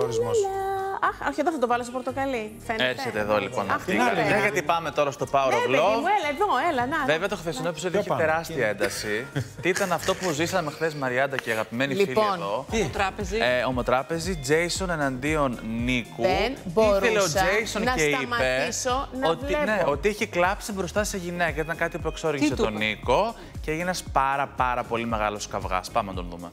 χωρισμός. Αχ, όχι, εδώ θα το βάλω στο πορτοκαλί. Φαίνεται. Έρχεται εδώ λοιπόν αυτή. Ναι, Γιατί πάμε τώρα στο Power of παιδί Love. μου, έλα, να. Βέβαια το χθεσινό επεισόδιο είχε τεράστια ένταση. Τι ήταν αυτό που ζήσαμε χθες, Μαριάντα και αγαπημένοι φίλοι εδώ. Ομοτράπεζη, Jason εναντίον Νίκου. Δεν Ήθελε ο μπορούσα Jason να και είπε σταματήσω να ότι, βλέπω. ότι είχε κλάψει μπροστά σε γυναίκα. Ήταν κάτι που εξόργησε τον Νίκο και έγινε ένας πάρα πολύ μεγάλος καυγάς. Πάμε να τον δούμε.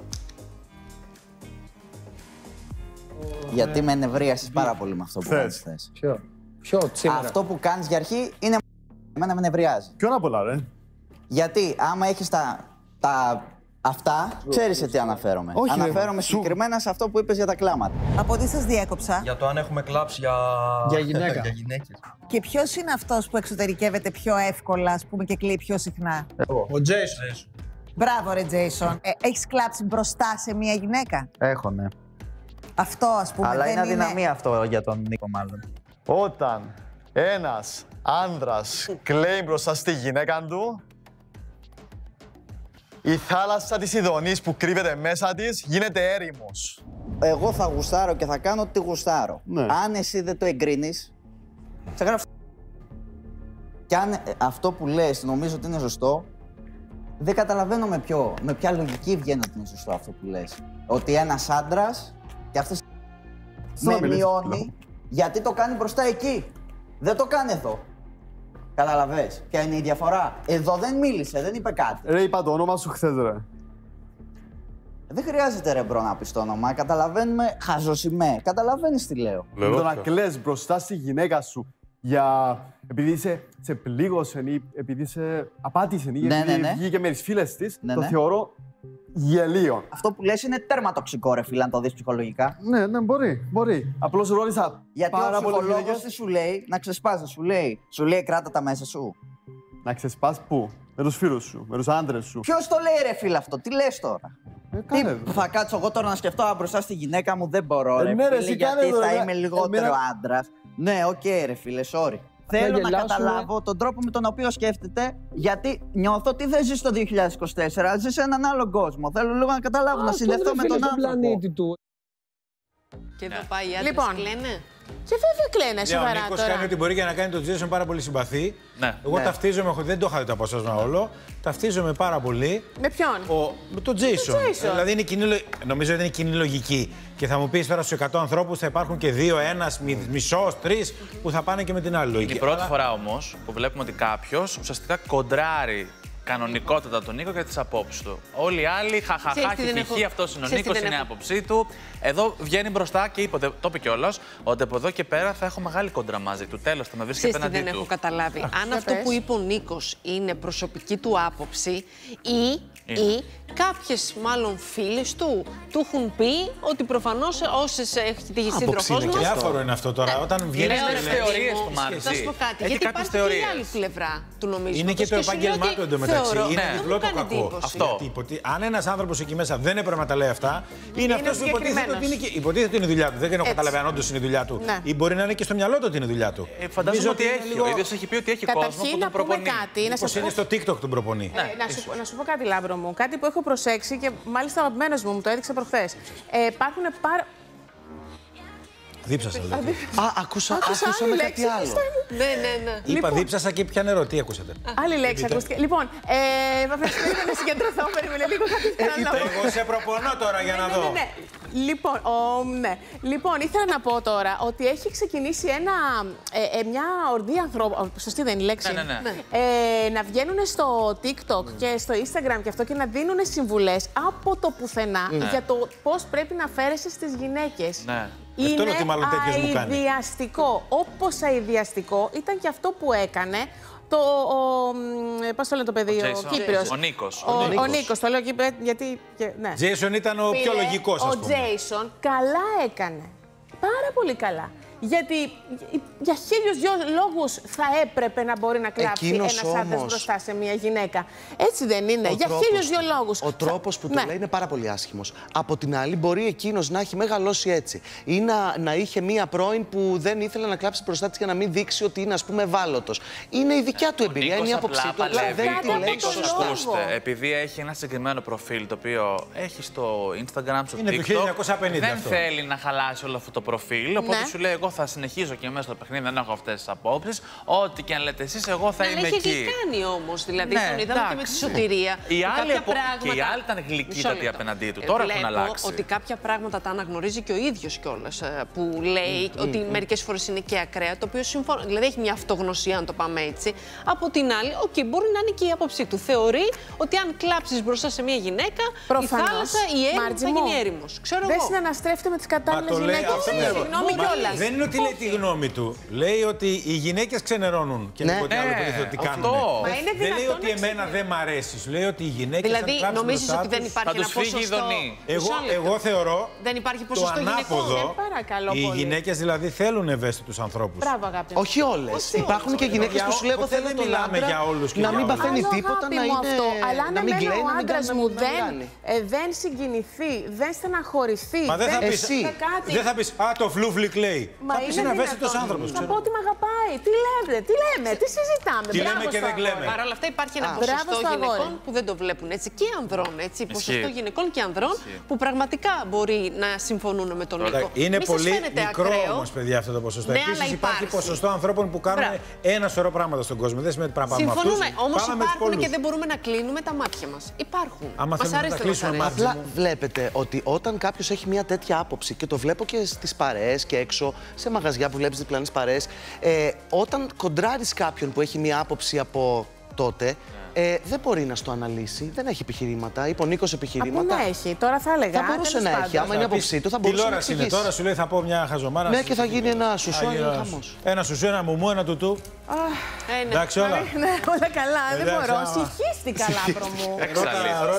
Γιατί με ενευρίασες πάρα πολύ με αυτό που κάνεις χθες. Ποιο, σήμερα. Αυτό που κάνεις για αρχή είναι εμένα με νευριάζει. Ποιον απ' όλα, ρε. Γιατί άμα έχεις αυτά, ξέρεις σε τι αναφέρομαι. Όχι, αναφέρομαι συγκεκριμένα σε αυτό που είπες για τα κλάματα. Από τι σας διέκοψα? Για το αν έχουμε κλάψει για γυναίκα. για γυναίκες. Και ποιος είναι αυτός που εξωτερικεύεται πιο εύκολα, ας πούμε, και κλαίει πιο συχνά? Ο Τζέισον. Μπράβο, ρε Τζέισον. Έχεις κλάψει μπροστά σε μια γυναίκα? Έχω, ναι. Αυτό, ας πούμε, Αλλά δεν είναι αδυναμία αυτό για τον Νίκο, μάλλον. Όταν ένας άνδρας κλαίει μπροστά στη γυναίκα του, η θάλασσα της ειδονής που κρύβεται μέσα της γίνεται έρημος. Εγώ θα γουστάρω και θα κάνω ό,τι γουστάρω. Ναι. Αν εσύ δεν το εγκρίνεις, θα γράφω. Και αν αυτό που λες νομίζω ότι είναι σωστό, δεν καταλαβαίνω με ποια λογική βγαίνει ότι είναι σωστό αυτό που λες. Ότι ένας άντρας και αυτός με μειώνει γιατί το κάνει μπροστά εκεί. Δεν το κάνει εδώ. Καταλαβες ποια είναι η διαφορά? Εδώ δεν μίλησε, δεν είπε κάτι. Ρε, είπα το όνομα σου χθες, ρε. Δεν χρειάζεται ρε μπρο να πεις το όνομα. Καταλαβαίνουμε, χαζοσημέ. Καταλαβαίνεις τι λέω. Το να κλαις μπροστά στη γυναίκα σου επειδή σε πλήγωσε ή επειδή σε απάτησε ή επειδή βγήκε με τις φίλες της, το θεωρώ γελίο. Αυτό που λες είναι τέρμα τοξικό, ρε φίλε, αν το δεις ψυχολογικά. Ναι, μπορεί. Απλώς ρώτησα πάρα πολλές Γιατί ο ψυχολόγος γυναίκες. τι σου λέει? Να ξεσπάς, σου λέει κράτα τα μέσα σου. Να ξεσπάς πού? Με τους φίλους σου, με τους άντρες σου. Ποιος το λέει ρε φίλε αυτό, τι λες τώρα? Θα κάτσω εγώ τώρα να σκεφτώ μπροστά στη γυναίκα μου, δεν μπορώ ρε ναι, ρε, φίλε, εσύ γιατί κάνε το, θα ρε. είμαι λιγότερο άντρας. Ναι, οκ ρε φίλε, sorry. Θέλω να καταλάβω τον τρόπο με τον οποίο σκέφτεται, γιατί νιώθω ότι δεν ζει στο 2024, ζει σε έναν άλλο κόσμο. Θέλω λίγο να καταλάβω, να συνδεθώ με τον άνθρωπο. Και εδώ πάει οι άντρες κλαίνε. Και βέβαια κλαίνε, σοβαρά τώρα. Ο Νίκος κάνει ό,τι μπορεί για να κάνει τον Jason πάρα πολύ συμπαθή. Ναι. Εγώ ταυτίζομαι, δεν το είχα δει το απόσπασμα όλο. Ταυτίζομαι πάρα πολύ. Με ποιον? Με τον Jason. Δηλαδή νομίζω ότι είναι κοινή λογική. Και θα μου πεις τώρα στους 100 ανθρώπους θα υπάρχουν και 2, 1, μισός, 3 που θα πάνε και με την άλλη λογική. Είναι η πρώτη φορά όμως που βλέπουμε ότι κάποιος ουσιαστικά κοντράρει κανονικότατα τον Νίκο και τις απόψεις του. Όλοι οι άλλοι, χαχαχά, αυτός είναι ο Νίκος, είναι η άποψή του. Εδώ βγαίνει μπροστά και είπε, το είπε κιόλας, ότι από εδώ και πέρα θα έχω μεγάλη κόντρα μαζί του. Τέλος, θα με βρίσκει απέναντί του. Δεν έχω καταλάβει. Αν αυτό που είπε ο Νίκος είναι προσωπική του άποψη ή κάποιες μάλλον φίλες του έχουν πει ότι προφανώς όσες έχει τύχει σύντροφός μας. Διάφορο είναι αυτό τώρα. Όταν βγαίνει στις θεωρίες του Μάρτιν. Θα σου πω κάτι. Γιατί υπάρχει και η άλλη πλευρά του νομίσματος. Είναι και το επάγγελμά του εντωμεταξύ. Είναι διπλό το κακό. Αυτό. Αν ένας άνθρωπος εκεί μέσα δεν έπρεπε να τα λέει αυτά, είναι αυτός που υποτίθεται ότι είναι η δουλειά του. Δεν καταλαβαίνω αν όντως είναι η δουλειά του. Ή μπορεί να είναι και στο μυαλό του ότι είναι η δουλειά του. Φαντάζομαι ότι έχει. Ο ίδιος έχει πει ότι έχει κόσμο που τον προπονεί. Πώς είναι στο TikTok τον προπονεί. Να σου πω κάτι, Λάμπρο μου. Κάτι που έχω προσέξει και μάλιστα ο αγαπημένος μου το έδειξε προχθές. Υπάρχουν πάρα. Δίψασα, δηλαδή. Άκουσα με κάτι άλλο. Ναι. Είπα δίψασα και πια νερό. Τι ακούσατε? Άλλη λέξη ακούστηκε. Λοιπόν, περίμενε να συγκεντρωθώ, περίμενε λίγο κάτι. Εγώ σε προπονώ τώρα για να δω. Λοιπόν, ήθελα να πω τώρα ότι έχει ξεκινήσει μια ορδία ανθρώπων. Σωστή δεν είναι η λέξη? Να βγαίνουν στο TikTok και στο Instagram και αυτό και να δίνουν συμβουλές από το πουθενά για το πώς πρέπει να φέρεσαι στις γυναίκες. Είναι αηδιαστικό. Όπως αηδιαστικό ήταν και αυτό που έκανε πώς το λένε το παιδί, ο Κύπριος. Ο Νίκος. Ο Νίκος, το λέω γιατί. Ναι. Jason ήταν ο πιο λογικός, ας πούμε. Ο Jason καλά έκανε. Πάρα πολύ καλά. Γιατί για 1002 λόγους θα έπρεπε να μπορεί να κλάψει ένας άντρας μπροστά σε μια γυναίκα. Έτσι δεν είναι? Για 1002 λόγους. Ο τρόπος που το λέει είναι πάρα πολύ άσχημος. Από την άλλη, μπορεί εκείνος να έχει μεγαλώσει έτσι. Ή να είχε μία πρώην που δεν ήθελε να κλάψει μπροστά της για να μην δείξει ότι είναι, ας πούμε, ευάλωτος. Είναι η δικιά του εμπειρία, είναι η άποψή του. Δεν τη λέει σωστό. Επειδή έχει ένα συγκεκριμένο προφίλ το οποίο έχει στο Instagram, στο είναι TikTok. Το 1950 δεν αυτό. Θέλει να χαλάσει όλο αυτό το προφίλ. Οπότε σου λέει: εγώ θα συνεχίζω και μέσα στο παιχνίδι, δεν έχω αυτές τις απόψεις. Ό,τι και αν λέτε εσείς, εγώ θα είμαι εκεί. Έχει κάνει όμως. Δηλαδή, τον είδαμε και με τη σωτηρία. Και οι άλλοι ήταν γλυκύτατοι απέναντι του. Τώρα έχουν αλλάξει. Ότι κάποια πράγματα τα αναγνωρίζει και ο ίδιος κιόλας. Που λέει ότι μερικές φορές είναι και ακραία. Το οποίο συμφωνώ. Δηλαδή, έχει μια αυτογνωσία, αν το πάμε έτσι. Από την άλλη, μπορεί να είναι και η άποψή του. Θεωρεί ότι αν κλάψεις μπροστά σε μια γυναίκα, η θάλασσα, η έρημο θα γίνει έρημος. Δεν συναναστρέφεται με τις κατάλληλες γυναίκες. Συγγνώμη κιόλας. Δεν είναι ότι λέει τη γνώμη του. Λέει ότι οι γυναίκες ξενερώνουν και τίποτε άλλο που ότι κάνουν. Δεν λέει ότι εμένα δεν μ' αρέσει. Λέει ότι οι γυναίκες. Δηλαδή, νομίζεις ότι δεν υπάρχει ένα ποσοστό? Εγώ θεωρώ δεν υπάρχει ποσοστό το ανάποδο. Οι γυναίκες δηλαδή θέλουν ευαίσθητους ανθρώπους. Μπράβο, αγάπη. Όχι όλες. Υπάρχουν και γυναίκες που σου λέει: εγώ θέλω τον άντρα να μην παθαίνει τίποτα, να είναι. Αλλά αν εμένα ο άντρας μου δεν συγκινηθεί, δεν στεναχωρηθεί. Μα δεν θα πεις, δεν θα πεις, α, το φλούφλι κλαίει. Θα πεις είναι ευαίσθητος άνθρωπος. Θα πω ότι με αγαπάει. Τι λέμε, τι συζητάμε. Τι λέμε και δεν κλαίμε. Παρ' όλα αυτά υπάρχει ένα ποσοστό γυναικών που δεν το βλέπουν έτσι και ανδρών. Ποσοστό γυναικών και ανδρών που πραγματικά μπορεί να συμφωνούν με τον Νίκο. Είναι πολύ μικρό όμως, παιδιά, αυτό το ποσοστό. Επίσης υπάρχει ποσοστό ανθρώπων που κάνουν ένα σωρό πράγματα στον κόσμο. Δεν σημαίνει ότι πρέπει να πάμε αυτούς. Συμφωνούμε, όμως υπάρχουν και δεν μπορούμε να κλείνουμε τα μάτια μας. Υπάρχουν. Μας αρέσει να κλείσουμε μάτια. Απλά βλέπετε ότι όταν κάποιος έχει μια τέτοια άποψη, και το βλέπω και στις παρέες και έξω, σε μαγαζιά που βλέπεις διπλανές παρέες, όταν κοντράρεις κάποιον που έχει μια άποψη από τότε, δεν μπορεί να στο αναλύσει. Δεν έχει επιχειρήματα. Είπε ο Νίκος επιχειρήματα. Από να έχει, τώρα θα έλεγα. Θα μπορούσε να έχει. Άμα είναι άποψή του, θα μπορούσε να εξηγήσει. Τώρα σου λέει θα πω μια χαζομάρα. Ναι, και θα γίνει ένα σουσού, ένα σουσού, ένα μουμού, ένα τουτού. Εντάξει, όλα. Ναι, όλα καλά. Δεν μπορώ. Συγχύστηκα, λάπρο μου.